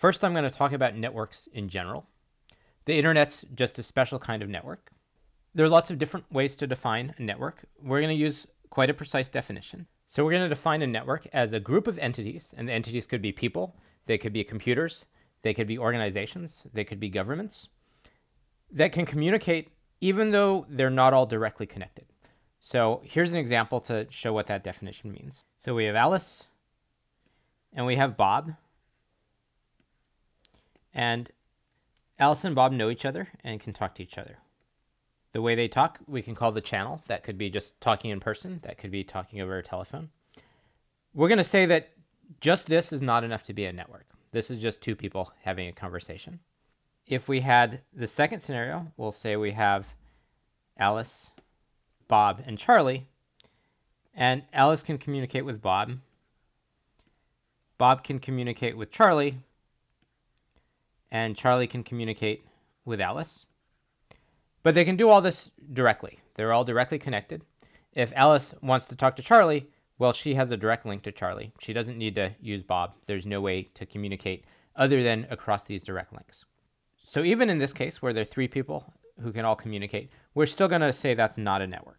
First, I'm going to talk about networks in general. The internet's just a special kind of network. There are lots of different ways to define a network. We're going to use quite a precise definition. So we're going to define a network as a group of entities, and the entities could be people, they could be computers, they could be organizations, they could be governments, that can communicate even though they're not all directly connected. So here's an example to show what that definition means. So we have Alice, and we have Bob, and Alice and Bob know each other and can talk to each other. The way they talk, we can call the channel. That could be just talking in person. That could be talking over a telephone. We're going to say that just this is not enough to be a network. This is just two people having a conversation. If we had the second scenario, we'll say we have Alice, Bob, and Charlie, and Alice can communicate with Bob. Bob can communicate with Charlie, and Charlie can communicate with Alice. But they can do all this directly. They're all directly connected. If Alice wants to talk to Charlie, well, she has a direct link to Charlie. She doesn't need to use Bob. There's no way to communicate other than across these direct links. So even in this case, where there are three people who can all communicate, we're still going to say that's not a network.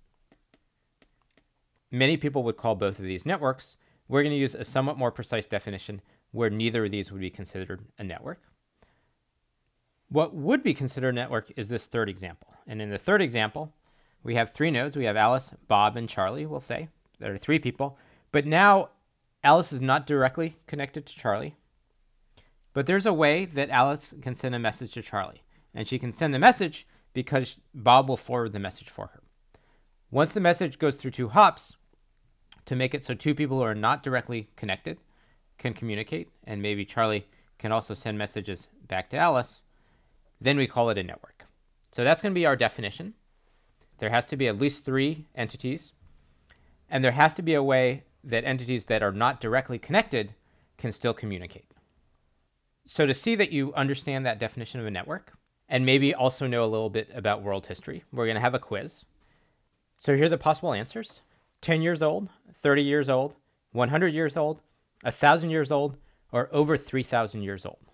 Many people would call both of these networks. We're going to use a somewhat more precise definition where neither of these would be considered a network. What would be considered a network is this third example. And in the third example, we have three nodes. We have Alice, Bob, and Charlie, we'll say. There are three people. But now Alice is not directly connected to Charlie. But there's a way that Alice can send a message to Charlie. And she can send the message because Bob will forward the message for her. Once the message goes through two hops, to make it so two people who are not directly connected can communicate, and maybe Charlie can also send messages back to Alice, then we call it a network. So that's going to be our definition. There has to be at least three entities, and there has to be a way that entities that are not directly connected can still communicate. So to see that you understand that definition of a network, and maybe also know a little bit about world history, we're going to have a quiz. So here are the possible answers. 10 years old, 30 years old, 100 years old, 1,000 years old, or over 3,000 years old.